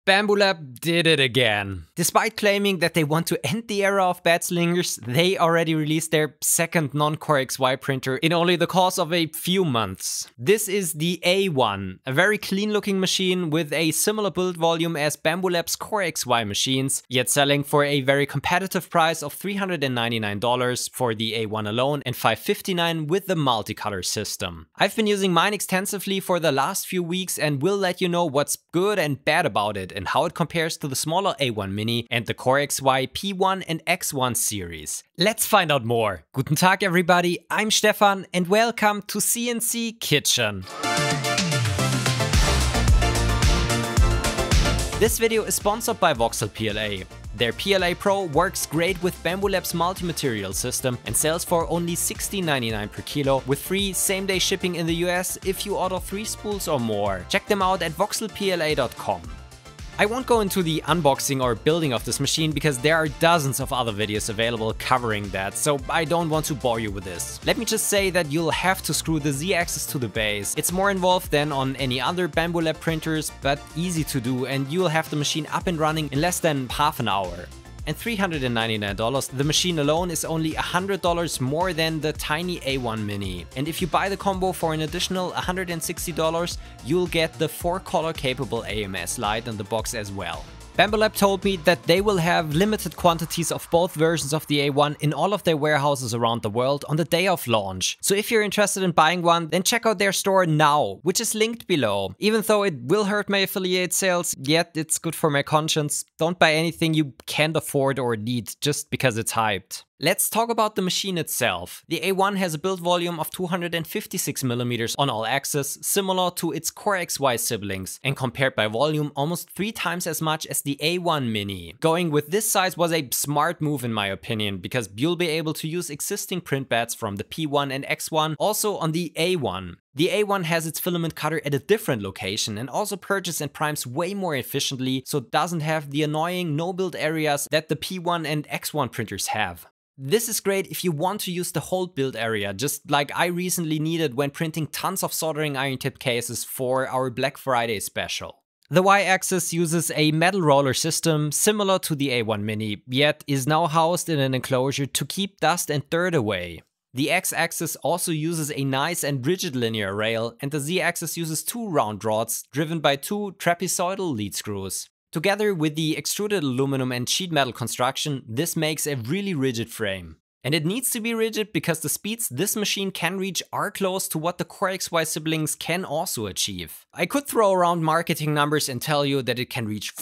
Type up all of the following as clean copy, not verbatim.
Bambu Lab did it again. Despite claiming that they want to end the era of bad slingers, they already released their second non-CoreXY printer in only the course of a few months. This is the A1, a very clean looking machine with a similar build volume as Bambu Lab's CoreXY machines, yet selling for a very competitive price of $399 for the A1 alone and $559 with the multicolor system. I've been using mine extensively for the last few weeks and will let you know what's good and bad about it and how it compares to the smaller A1 Mini and the CoreXY P1 and X1 series. Let's find out more. Guten Tag everybody, I'm Stefan and welcome to CNC Kitchen. This video is sponsored by Voxel PLA. Their PLA Pro works great with Bambu Lab's multi-material system and sells for only $16.99 per kilo with free same-day shipping in the US if you order 3 spools or more. Check them out at voxelpla.com. I won't go into the unboxing or building of this machine because there are dozens of other videos available covering that, so I don't want to bore you with this. Let me just say that you'll have to screw the Z-axis to the base. It's more involved than on any other Bambu Lab printers, but easy to do, and you'll have the machine up and running in less than half an hour. And $399, the machine alone is only $100 more than the tiny A1 Mini. And if you buy the combo for an additional $160, you'll get the 4-color capable AMS light in the box as well. Bambu Lab told me that they will have limited quantities of both versions of the A1 in all of their warehouses around the world on the day of launch. So if you're interested in buying one, then check out their store now, which is linked below. Even though it will hurt my affiliate sales, yet it's good for my conscience. Don't buy anything you can't afford or need just because it's hyped. Let's talk about the machine itself. The A1 has a build volume of 256mm on all axes, similar to its CoreXY siblings, and compared by volume almost 3 times as much as the A1 Mini. Going with this size was a smart move in my opinion, because you'll be able to use existing print beds from the P1 and X1 also on the A1. The A1 has its filament cutter at a different location and also purges and primes way more efficiently, so it doesn't have the annoying no-build areas that the P1 and X1 printers have. This is great if you want to use the whole build area, just like I recently needed when printing tons of soldering iron tip cases for our Black Friday special. The Y-axis uses a metal roller system similar to the A1 Mini, yet is now housed in an enclosure to keep dust and dirt away. The X-axis also uses a nice and rigid linear rail, and the Z-axis uses 2 round rods driven by 2 trapezoidal lead screws. Together with the extruded aluminum and sheet metal construction, this makes a really rigid frame. And it needs to be rigid because the speeds this machine can reach are close to what the CoreXY siblings can also achieve. I could throw around marketing numbers and tell you that it can reach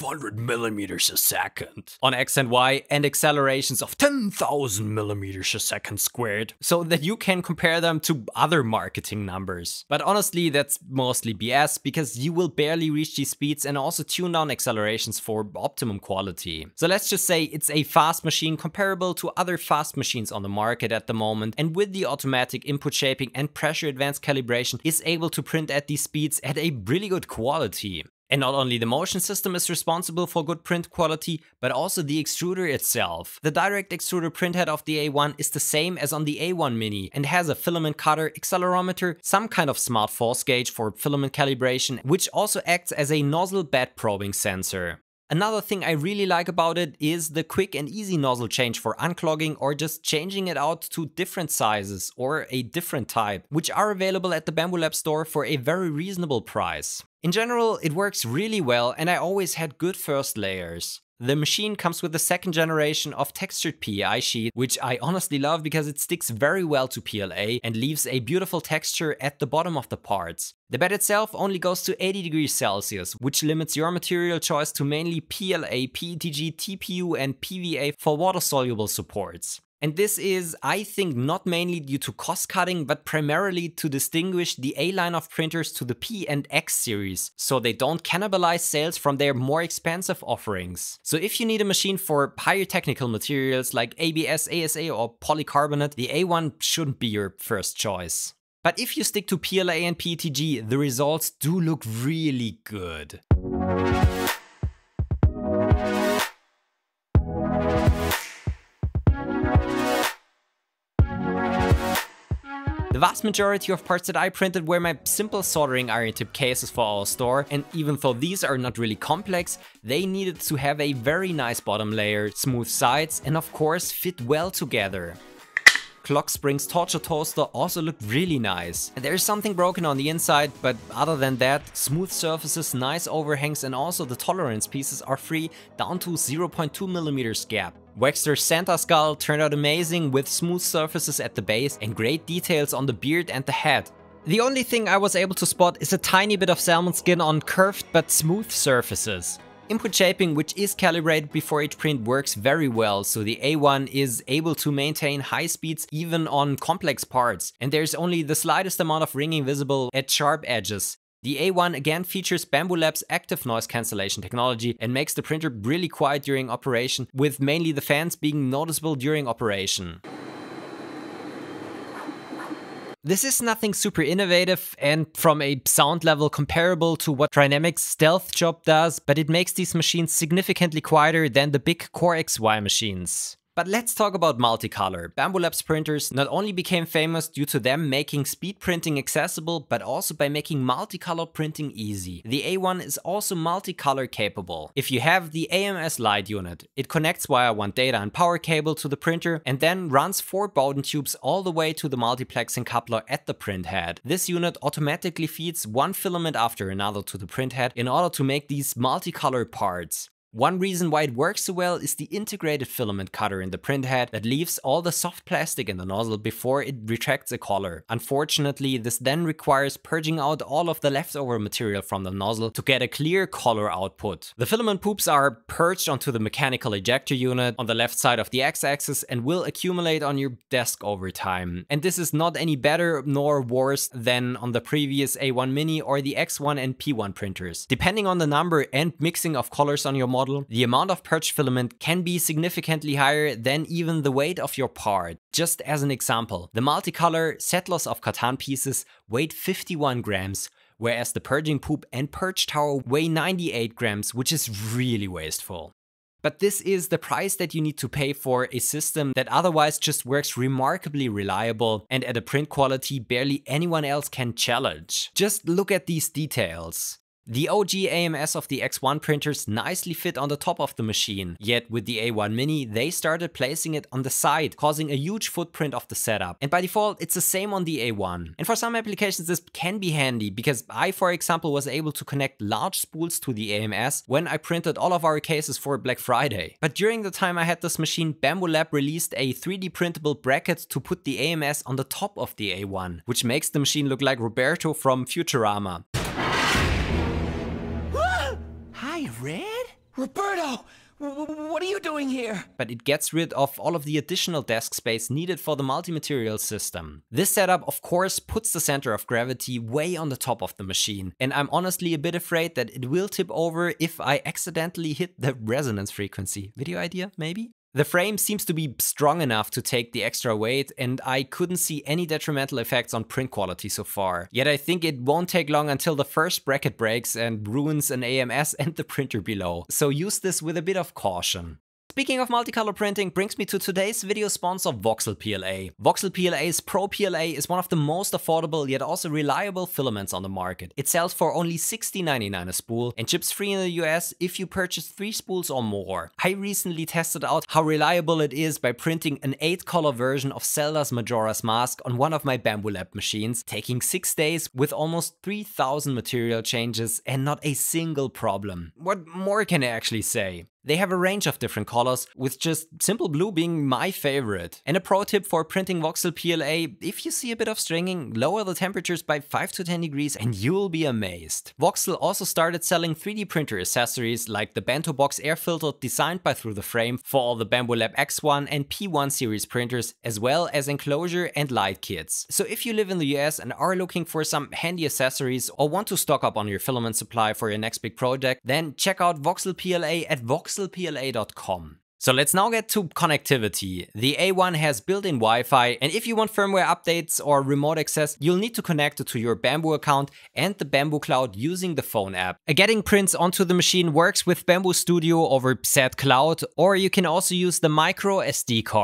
500mm a second on X and Y and accelerations of 10,000mm a second squared, so that you can compare them to other marketing numbers. But honestly, that's mostly BS because you will barely reach these speeds and also tune down accelerations for optimum quality. So let's just say it's a fast machine comparable to other fast machines on the market at the moment, and with the automatic input shaping and pressure advanced calibration is able to print at these speeds at a really good quality. And not only the motion system is responsible for good print quality, but also the extruder itself. The direct extruder printhead of the A1 is the same as on the A1 Mini and has a filament cutter, accelerometer, some kind of smart force gauge for filament calibration, which also acts as a nozzle bed probing sensor. Another thing I really like about it is the quick and easy nozzle change for unclogging or just changing it out to different sizes or a different type, which are available at the Bambu Lab store for a very reasonable price. In general, it works really well and I always had good first layers. The machine comes with the 2nd generation of textured PEI sheet, which I honestly love because it sticks very well to PLA and leaves a beautiful texture at the bottom of the parts. The bed itself only goes to 80 degrees Celsius, which limits your material choice to mainly PLA, PETG, TPU and PVA for water-soluble supports. And this is, I think, not mainly due to cost cutting, but primarily to distinguish the A line of printers to the P and X series, so they don't cannibalize sales from their more expensive offerings. So if you need a machine for higher technical materials like ABS, ASA or polycarbonate, the A1 shouldn't be your first choice. But if you stick to PLA and PETG, the results do look really good. vast majority of parts that I printed were my simple soldering iron tip cases for our store, and even though these are not really complex, they needed to have a very nice bottom layer, smooth sides, and of course fit well together. Clock Spring's torture toaster also looked really nice. And there is something broken on the inside, but other than that, smooth surfaces, nice overhangs, and also the tolerance pieces are free down to 0.2mm gap. Waxter's Santa skull turned out amazing with smooth surfaces at the base and great details on the beard and the head. The only thing I was able to spot is a tiny bit of salmon skin on curved but smooth surfaces. Input shaping, which is calibrated before each print, works very well, so the A1 is able to maintain high speeds even on complex parts, and there's only the slightest amount of ringing visible at sharp edges. The A1 again features Bambu Lab's active noise cancellation technology and makes the printer really quiet during operation, with mainly the fans being noticeable during operation. This is nothing super innovative and from a sound level comparable to what Dynamics Stealth Job does, but it makes these machines significantly quieter than the big CoreXY machines. But let's talk about multicolor. Bambu Lab's printers not only became famous due to them making speed printing accessible, but also by making multicolor printing easy. The A1 is also multicolor capable. If you have the AMS light unit, it connects via one data and power cable to the printer and then runs 4 Bowden tubes all the way to the multiplexing coupler at the print head. This unit automatically feeds one filament after another to the print head in order to make these multicolor parts. One reason why it works so well is the integrated filament cutter in the print head that leaves all the soft plastic in the nozzle before it retracts a color. Unfortunately, this then requires purging out all of the leftover material from the nozzle to get a clear color output. The filament poops are purged onto the mechanical ejector unit on the left side of the x-axis and will accumulate on your desk over time. And this is not any better nor worse than on the previous A1 Mini or the X1 and P1 printers. Depending on the number and mixing of colors on your model, the amount of purged filament can be significantly higher than even the weight of your part. Just as an example, the multicolor Settlers of Catan pieces weighed 51 grams, whereas the purging poop and purge tower weigh 98 grams, which is really wasteful. But this is the price that you need to pay for a system that otherwise just works remarkably reliable and at a print quality barely anyone else can challenge. Just look at these details. The OG AMS of the X1 printers nicely fit on the top of the machine, yet with the A1 Mini they started placing it on the side, causing a huge footprint of the setup. And by default it's the same on the A1. And for some applications this can be handy, because I, for example, was able to connect large spools to the AMS when I printed all of our cases for Black Friday. But during the time I had this machine, Bambu Lab released a 3D printable bracket to put the AMS on the top of the A1, which makes the machine look like Roberto from Futurama. Hi, Red? Roberto! What are you doing here? But it gets rid of all of the additional desk space needed for the multi-material system. This setup of course puts the center of gravity way on the top of the machine, and I'm honestly a bit afraid that it will tip over if I accidentally hit the resonance frequency. Video idea, maybe? The frame seems to be strong enough to take the extra weight, and I couldn't see any detrimental effects on print quality so far. Yet I think it won't take long until the first bracket breaks and ruins an AMS and the printer below. So use this with a bit of caution. Speaking of multicolor printing brings me to today's video sponsor, Voxel PLA. Voxel PLA's Pro PLA is one of the most affordable yet also reliable filaments on the market. It sells for only $60.99 a spool and ships free in the US if you purchase 3 spools or more. I recently tested out how reliable it is by printing an 8-color version of Zelda's Majora's Mask on one of my Bambu Lab machines, taking 6 days with almost 3,000 material changes and not a single problem. What more can I actually say? They have a range of different colors, with just simple blue being my favorite. And a pro tip for printing Voxel PLA: if you see a bit of stringing, lower the temperatures by 5 to 10 degrees and you'll be amazed. Voxel also started selling 3D printer accessories like the Bento Box air filter designed by Through the Frame for all the Bambu Lab X1 and P1 series printers, as well as enclosure and light kits. So if you live in the US and are looking for some handy accessories or want to stock up on your filament supply for your next big project, then check out Voxel PLA at voxelpla.com. So let's now get to connectivity. The A1 has built-in Wi-Fi, and if you want firmware updates or remote access, you'll need to connect it to your Bambu account and the Bambu Cloud using the phone app. Getting prints onto the machine works with Bambu Studio over said cloud, or you can also use the micro SD card.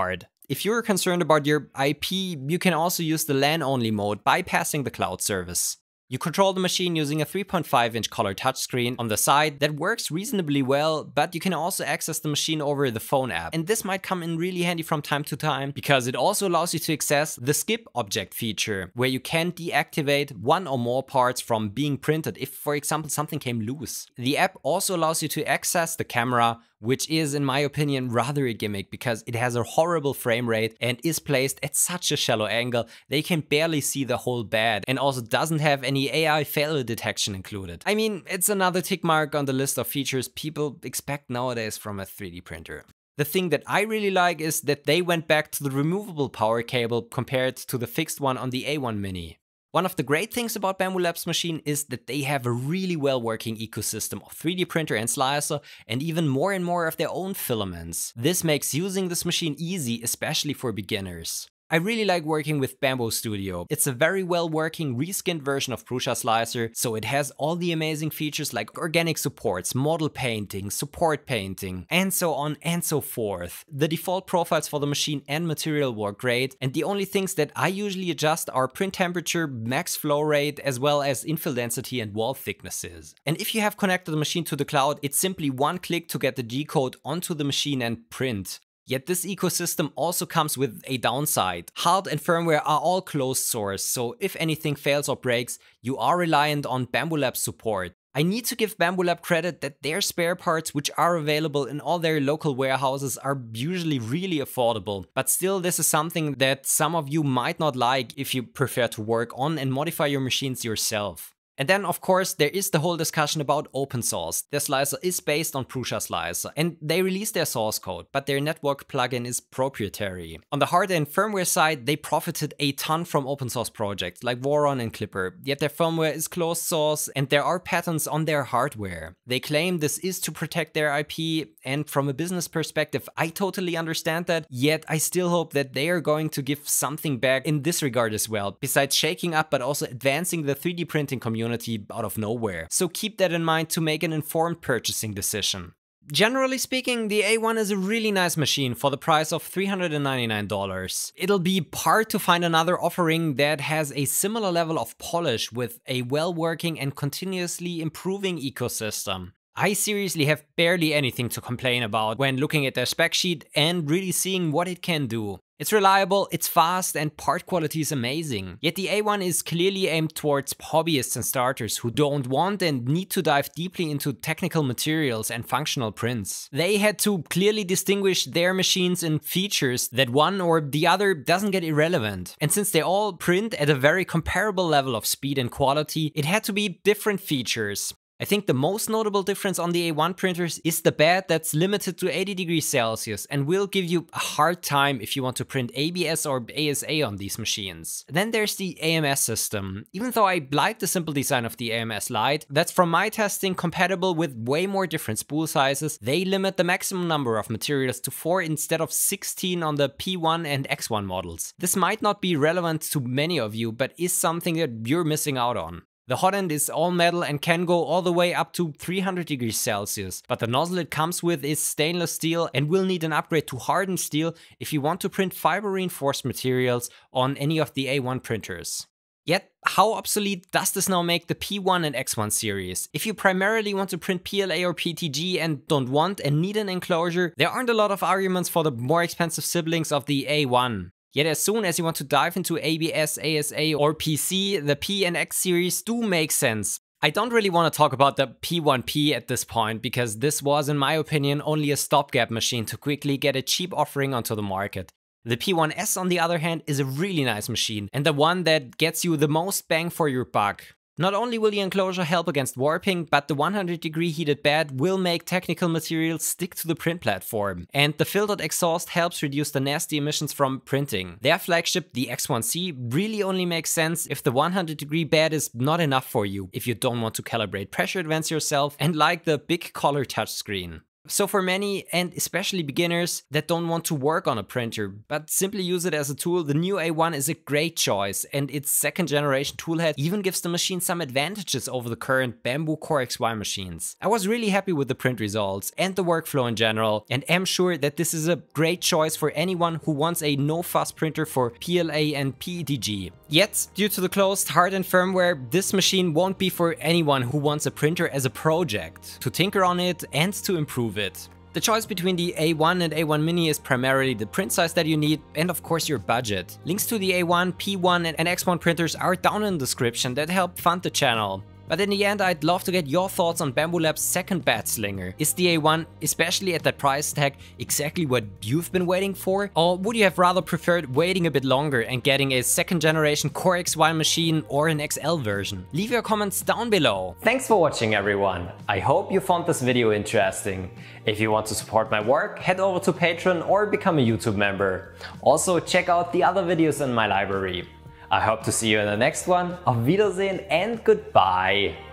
If you're concerned about your IP, you can also use the LAN-only mode, bypassing the cloud service. You control the machine using a 3.5-inch color touchscreen on the side that works reasonably well, but you can also access the machine over the phone app. And this might come in really handy from time to time, because it also allows you to access the skip object feature, where you can deactivate one or more parts from being printed if, for example, something came loose. The app also allows you to access the camera, which is, in my opinion, rather a gimmick because it has a horrible frame rate and is placed at such a shallow angle they can barely see the whole bed, and also doesn't have any AI failure detection included. I mean, it's another tick mark on the list of features people expect nowadays from a 3D printer. The thing that I really like is that they went back to the removable power cable compared to the fixed one on the A1 Mini. One of the great things about Bambu Lab's machine is that they have a really well working ecosystem of 3D printer and slicer, and even more and more of their own filaments. This makes using this machine easy, especially for beginners. I really like working with Bambu Studio. It's a very well working reskinned version of Prusa Slicer, so it has all the amazing features like organic supports, model painting, support painting, and so on and so forth. The default profiles for the machine and material work great, and the only things that I usually adjust are print temperature, max flow rate, as well as infill density and wall thicknesses. And if you have connected the machine to the cloud, it's simply one click to get the G-code onto the machine and print. Yet this ecosystem also comes with a downside. Hardware and firmware are all closed source, so if anything fails or breaks, you are reliant on Bambu Lab's support. I need to give Bambu Lab credit that their spare parts, which are available in all their local warehouses, are usually really affordable. But still, this is something that some of you might not like if you prefer to work on and modify your machines yourself. And then, of course, there is the whole discussion about open source. Their slicer is based on Prusa Slicer, and they released their source code, but their network plugin is proprietary. On the hardware and firmware side, they profited a ton from open source projects like Voron and Clipper, yet their firmware is closed source and there are patents on their hardware. They claim this is to protect their IP, and from a business perspective, I totally understand that, yet I still hope that they are going to give something back in this regard as well, besides shaking up but also advancing the 3D printing community out of nowhere. So keep that in mind to make an informed purchasing decision. Generally speaking, the A1 is a really nice machine for the price of $399. It'll be hard to find another offering that has a similar level of polish with a well-working and continuously improving ecosystem. I seriously have barely anything to complain about when looking at their spec sheet and really seeing what it can do. It's reliable, it's fast, and part quality is amazing. Yet the A1 is clearly aimed towards hobbyists and starters who don't want and need to dive deeply into technical materials and functional prints. They had to clearly distinguish their machines in features that one or the other doesn't get irrelevant. And since they all print at a very comparable level of speed and quality, it had to be different features. I think the most notable difference on the A1 printers is the bed that's limited to 80 degrees Celsius and will give you a hard time if you want to print ABS or ASA on these machines. Then there's the AMS system. Even though I like the simple design of the AMS Lite, that's from my testing compatible with way more different spool sizes. They limit the maximum number of materials to 4 instead of 16 on the P1 and X1 models. This might not be relevant to many of you, but is something that you're missing out on. The hot end is all metal and can go all the way up to 300 degrees Celsius, but the nozzle it comes with is stainless steel and will need an upgrade to hardened steel if you want to print fiber reinforced materials on any of the A1 printers. Yet, how obsolete does this now make the P1 and X1 series? If you primarily want to print PLA or PTG and don't want and need an enclosure, there aren't a lot of arguments for the more expensive siblings of the A1. Yet as soon as you want to dive into ABS, ASA or PC, the P and X series do make sense. I don't really want to talk about the P1P at this point, because this was, in my opinion, only a stopgap machine to quickly get a cheap offering onto the market. The P1S, on the other hand, is a really nice machine, and the one that gets you the most bang for your buck. Not only will the enclosure help against warping, but the 100-degree heated bed will make technical materials stick to the print platform. And the filtered exhaust helps reduce the nasty emissions from printing. Their flagship, the X1C, really only makes sense if the 100-degree bed is not enough for you, if you don't want to calibrate pressure advance yourself and like the big color touchscreen. So for many, and especially beginners that don't want to work on a printer, but simply use it as a tool, the new A1 is a great choice, and its second generation toolhead even gives the machine some advantages over the current Bambu CoreXY machines. I was really happy with the print results and the workflow in general, and am sure that this is a great choice for anyone who wants a no-fuss printer for PLA and PETG. Yet, due to the closed hardware and firmware, this machine won't be for anyone who wants a printer as a project, to tinker on it and to improve it. The choice between the A1 and A1 Mini is primarily the print size that you need and of course your budget. Links to the A1, P1 and X1 printers are down in the description that help fund the channel. But in the end, I'd love to get your thoughts on Bambu Lab's second bat slinger. Is the A1, especially at that price tag, exactly what you've been waiting for? Or would you have rather preferred waiting a bit longer and getting a second generation CoreXY machine or an XL version? Leave your comments down below. Thanks for watching everyone. I hope you found this video interesting. If you want to support my work, head over to Patreon or become a YouTube member. Also check out the other videos in my library. I hope to see you in the next one. Auf Wiedersehen and goodbye.